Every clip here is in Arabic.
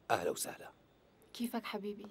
أهلا وسهلا. كيفك حبيبي؟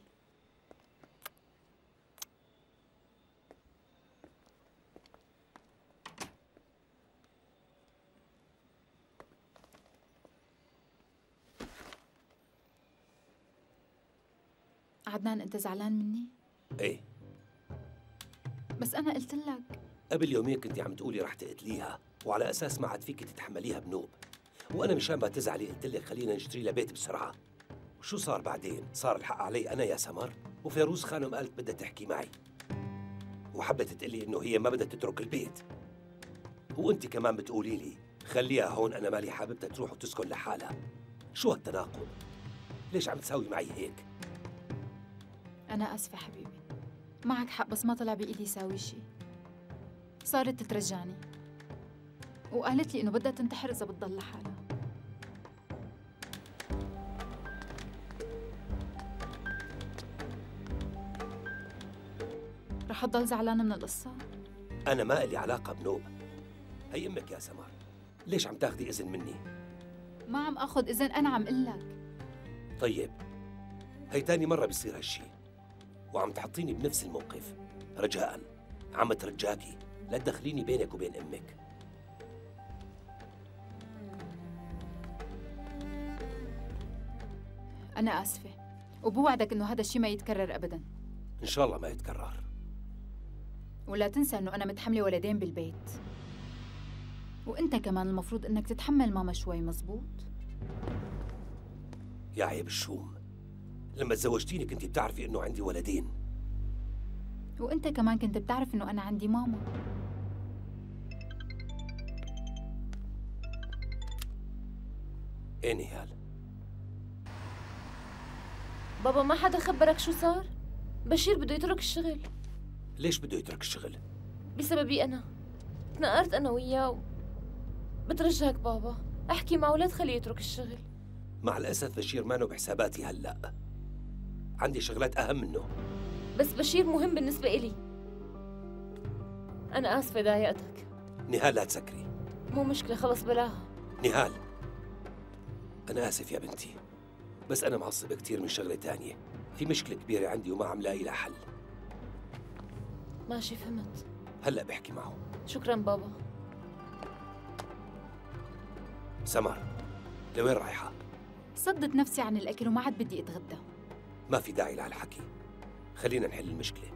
عدنان، أنت زعلان مني؟ إيه؟ بس أنا قلت لك قبل يومين كنتي عم تقولي رح تقتليها، وعلى أساس ما عاد فيك تتحمليها بنوب، وأنا مشان ما تزعلي قلت لك خلينا نشتري لها بيت بسرعة. وشو صار بعدين؟ صار الحق علي أنا يا سمر؟ وفيروز خانم قالت بدها تحكي معي، وحبت تقلي إنه هي ما بدها تترك البيت، وأنت كمان بتقولي لي خليها هون، أنا مالي حاببتها تروح وتسكن لحالها. شو هالتناقض؟ ليش عم تساوي معي هيك؟ أنا آسفة حبيبي، معك حق، بس ما طلع بإيدي ساوي شي. صارت تترجاني وقالت لي إنه بدها تنتحر إذا بتضل لحالها. رح تضل زعلانة من القصة؟ أنا ما إلي علاقة بنوب، هي أمك يا سمر. ليش عم تاخدي إذن مني؟ ما عم آخذ إذن، أنا عم قلك. طيب، هي تاني مرة بيصير هالشي وعم تحطيني بنفس الموقف. رجاءً عم ترجاكي لا تدخليني بينك وبين أمك. أنا آسفة، وبوعدك إنه هذا الشي ما يتكرر أبداً. إن شاء الله ما يتكرر. ولا تنسى إنه أنا متحملة ولدين بالبيت، وأنت كمان المفروض إنك تتحمل ماما شوي، مزبوط؟ يا عيب الشوم، لما تزوجتيني كنتي بتعرفي إنه عندي ولدين. وأنت كمان كنت بتعرف إنه أنا عندي ماما. إيه نهال؟ بابا ما حدا خبرك شو صار؟ بشير بده يترك الشغل. ليش بده يترك الشغل؟ بسببي أنا. تناقرت أنا وياه بترجاك بابا أحكي معه لا تخليه يترك الشغل. مع الأسف بشير مانو بحساباتي هلأ، عندي شغلات أهم منه. بس بشير مهم بالنسبة إلي. أنا آسفة ضايقتك. نهال لا تسكري. مو مشكلة، خلص بلاها. نهال، أنا آسف يا بنتي، بس أنا معصب كتير من شغلة تانية. في مشكلة كبيرة عندي وما عم لاقي لها حل. ماشي، فهمت. هلأ بحكي معه. شكراً بابا. سمر، لوين رايحة؟ صدت نفسي عن الأكل وما عاد بدي أتغدى. ما في داعي لهالحكي، خلينا نحل المشكلة.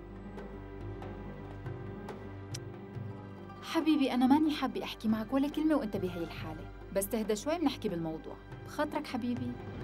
حبيبي، أنا ماني حابة أحكي معك ولا كلمة وأنت بهي الحالة، بس تهدى شوي بنحكي بالموضوع. بخاطرك حبيبي؟